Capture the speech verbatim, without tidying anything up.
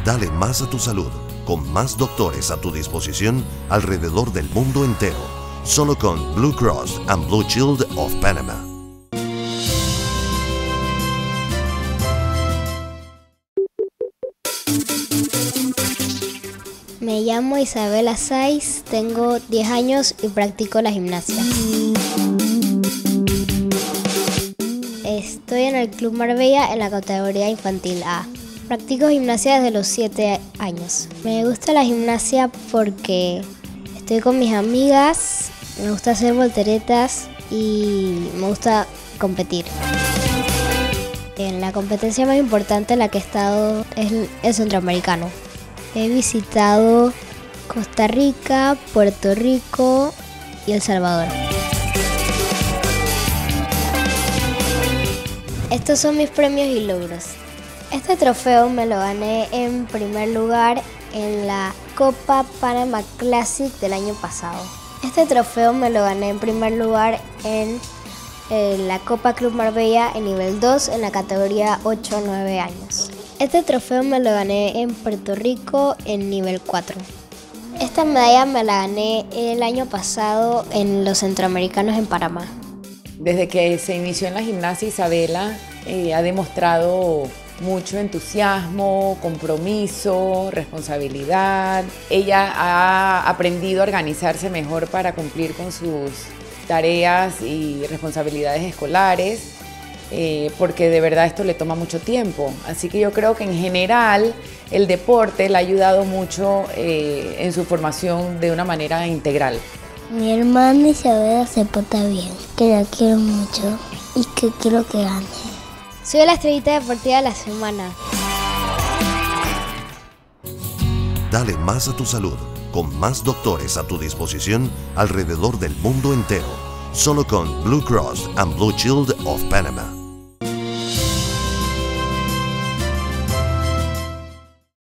Dale más a tu salud, con más doctores a tu disposición alrededor del mundo entero. Solo con Blue Cross and Blue Shield of Panama. Me llamo Isabela Saiz, tengo diez años y practico la gimnasia. Estoy en el Club Marbella en la categoría infantil A. Practico gimnasia desde los siete años. Me gusta la gimnasia porque estoy con mis amigas, me gusta hacer volteretas y me gusta competir. En la competencia más importante en la que he estado es el centroamericano. He visitado Costa Rica, Puerto Rico y El Salvador. Estos son mis premios y logros. Este trofeo me lo gané en primer lugar en la Copa Panama Classic del año pasado. Este trofeo me lo gané en primer lugar en eh, la Copa Club Marbella en nivel dos en la categoría ocho a nueve años. Este trofeo me lo gané en Puerto Rico en nivel cuatro. Esta medalla me la gané el año pasado en los centroamericanos en Panamá. Desde que se inició en la gimnasia, Isabela eh, ha demostrado mucho entusiasmo, compromiso, responsabilidad. Ella ha aprendido a organizarse mejor para cumplir con sus tareas y responsabilidades escolares, eh, porque de verdad esto le toma mucho tiempo. Así que yo creo que en general el deporte le ha ayudado mucho eh, en su formación de una manera integral. Mi hermana Isabela se porta bien, que la quiero mucho y que quiero que gane. Soy la estrellita deportiva de la semana. Dale más a tu salud, con más doctores a tu disposición alrededor del mundo entero. Solo con Blue Cross and Blue Shield of Panama.